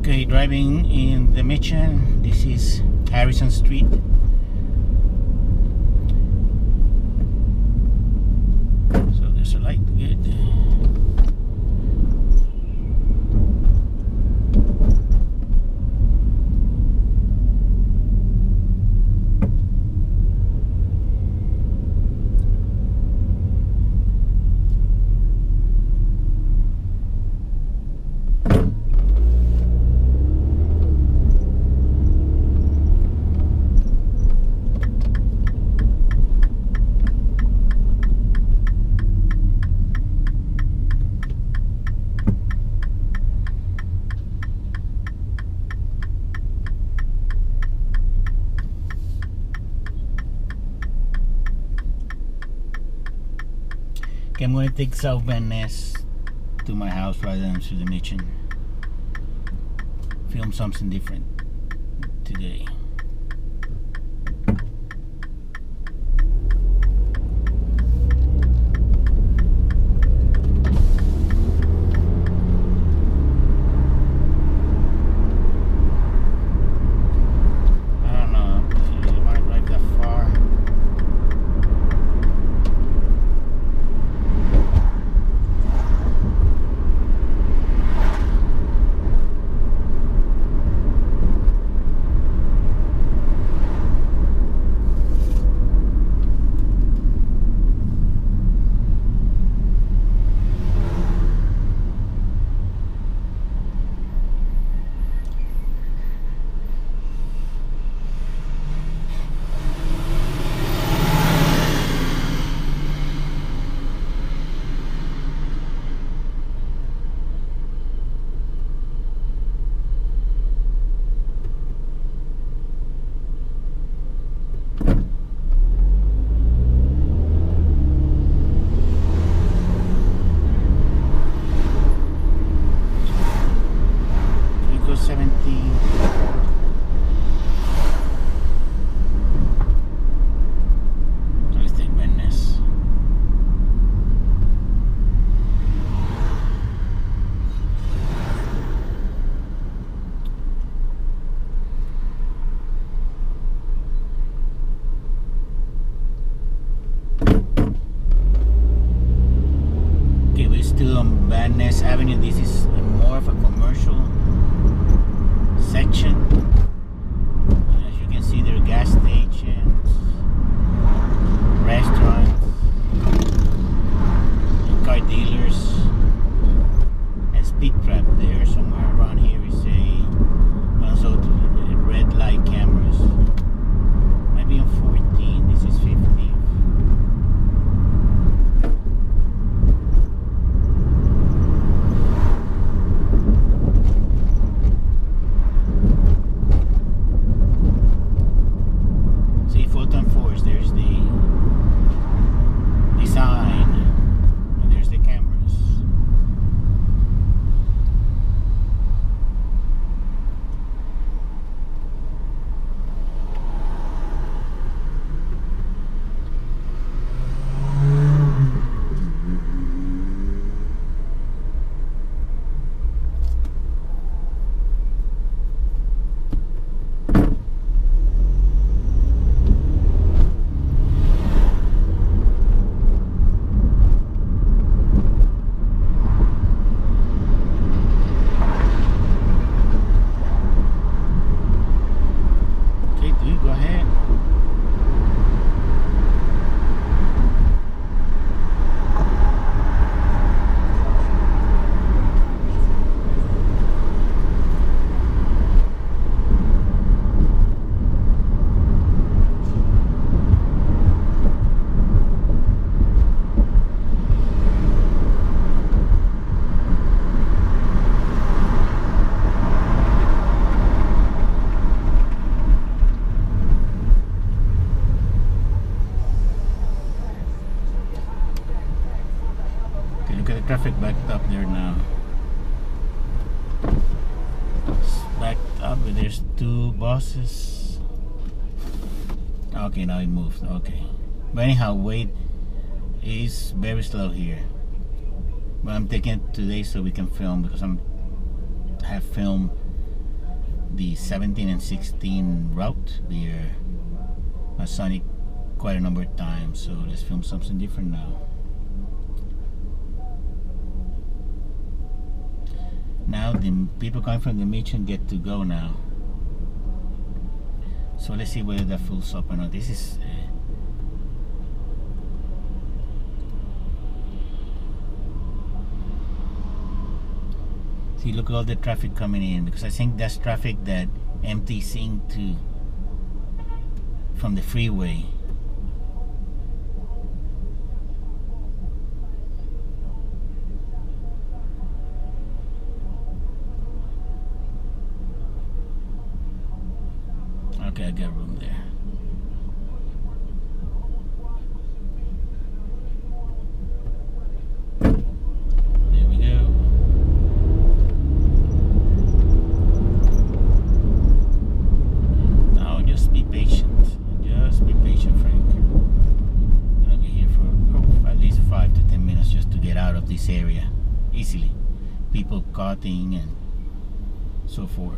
Okay, driving in the Mission. This is Harrison Street. So there's a light, good. Okay, I'm going to take South Van Ness to my house rather than to the Mission. Film something different today. I don't know if you want to drive that far. Eco 70. So let's take Van Ness. Okay, we're still on Van Ness Avenue. This is more of a commercial section. As you can see, there are gas stations, restaurants, car dealers, and speed trap there. Somewhere around here is also red light cameras. Maybe on 14, this is 15. See, Photon Force, there's the design, and there's the cameras. Okay, dude, go ahead. Okay, look at the traffic backed up there now. It's backed up, but there's two buses. Okay, now it moved. Okay. But anyhow, wait is very slow here. But I'm taking it today so we can film, because I have film the 17 and 16 route there. I've seen it quite a number of times, so let's film something different now. Now the people coming from the mission get to go now. So let's see whether that fills up or not. This is see, look at all the traffic coming in, because I think that's traffic that empties into from the freeway. Okay, I got room there. There we go. Now just be patient. Just be patient, Frank. I'm gonna be here for at least 5 to 10 minutes just to get out of this area easily. People cutting and so forth.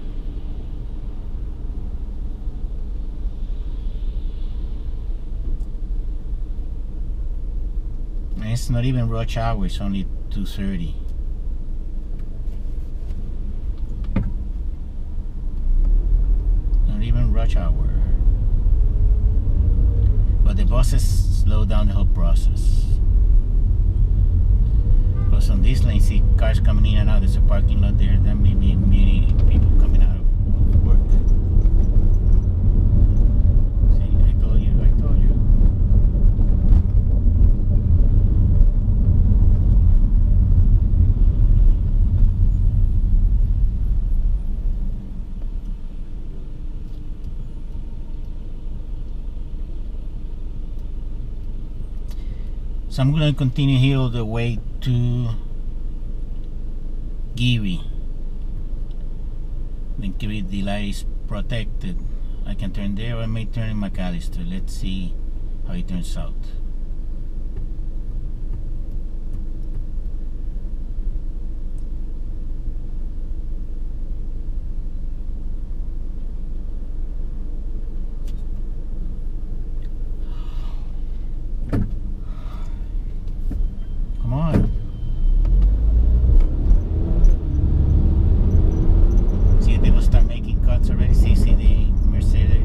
And it's not even rush hour, it's only 2:30. Not even rush hour. But the buses slow down the whole process. Plus on this lane, see cars coming in and out. There's a parking lot there. That may be many people coming out of work. See, I told you. So I'm going to continue here all the way to Geary. Then Geary, the light is protected. I can turn there, or I may turn in McAllister. Let's see how it turns out. Come on. See, they will start making cuts already. See the Mercedes.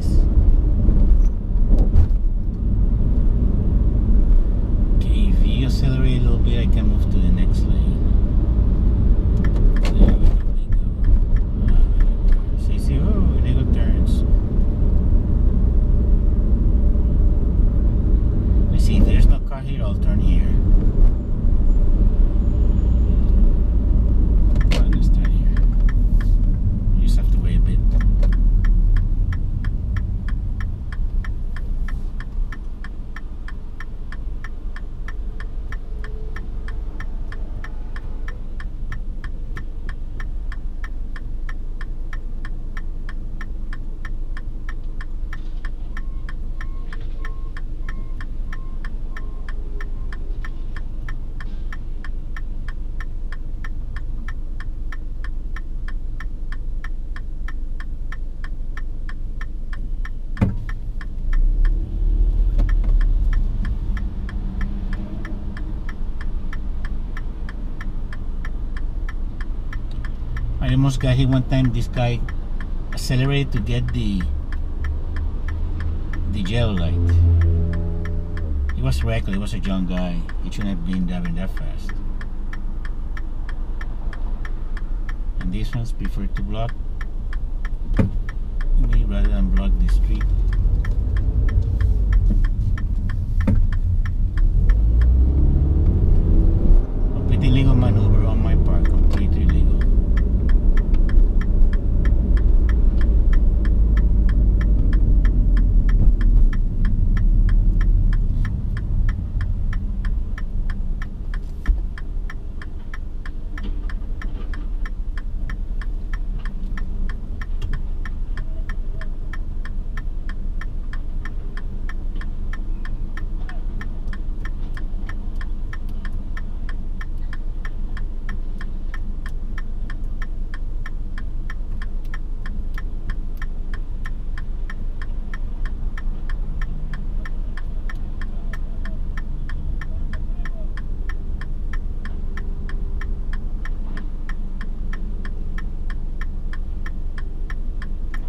Okay, if you accelerate a little bit, I can move to the next lane. There we go. See, oh, they go turns. Let's see, if there's no car here, I'll turn here. I almost got hit one time. This guy accelerated to get the yellow light. He was reckless. He was a young guy. He shouldn't have been driving that fast. And these ones prefer to block me rather than block the street. Complete illegal maneuver on my part. Completely illegal.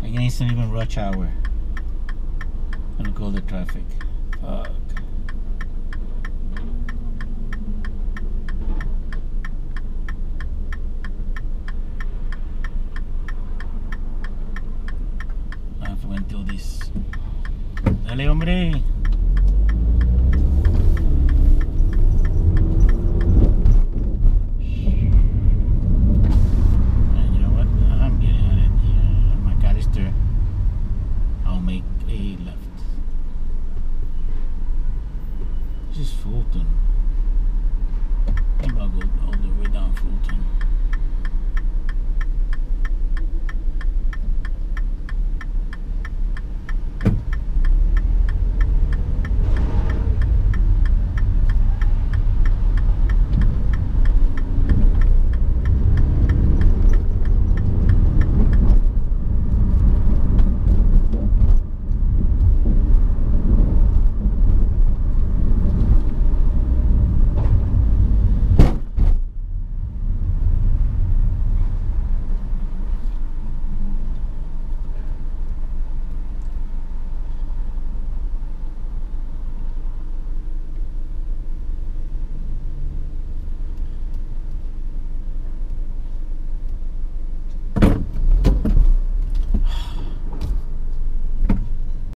Again, it's not even rush hour. Look at all the traffic. Fuck. I have to wait until this. Dale, hombre.